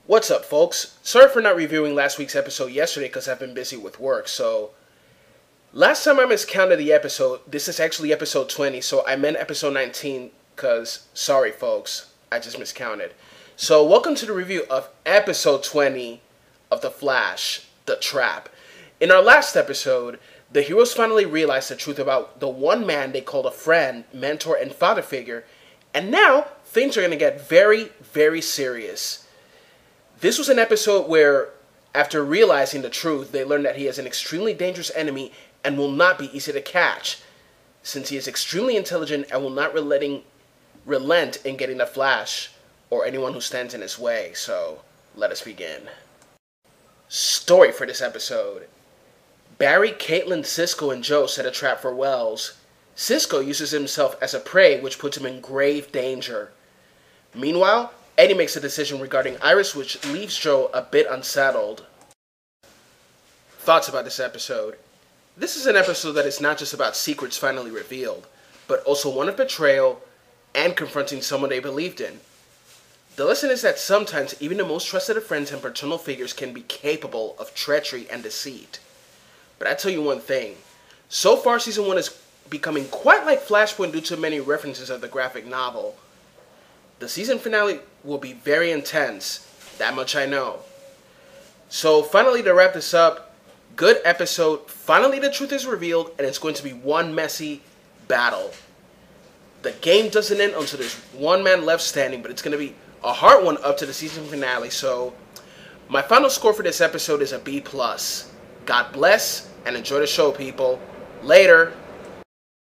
What's up, folks? Sorry for not reviewing last week's episode yesterday because I've been busy with work. So, last time I miscounted the episode, this is actually episode 20, so I meant episode 19 because, sorry, folks, I just miscounted. So, welcome to the review of episode 20 of The Flash, The Trap. In our last episode, the heroes finally realized the truth about the one man they called a friend, mentor, and father figure, and now things are going to get very, very serious. This was an episode where, after realizing the truth, they learned that he is an extremely dangerous enemy and will not be easy to catch, since he is extremely intelligent and will not relent in getting the Flash or anyone who stands in his way. So, let us begin. Story for this episode. Barry, Caitlin, Cisco, and Joe set a trap for Wells. Cisco uses himself as a prey, which puts him in grave danger. Meanwhile, Eddie makes a decision regarding Iris, which leaves Joe a bit unsettled. Thoughts about this episode. This is an episode that is not just about secrets finally revealed, but also one of betrayal and confronting someone they believed in. The lesson is that sometimes even the most trusted of friends and paternal figures can be capable of treachery and deceit. But I tell you one thing, so far season 1 is becoming quite like Flashpoint due to many references of the graphic novel. The season finale will be very intense, that much I know. So finally, to wrap this up, good episode. Finally the truth is revealed and it's going to be one messy battle. The game doesn't end until there's one man left standing, but it's going to be a hard one up to the season finale. So my final score for this episode is a B+. God bless and enjoy the show, people. Later.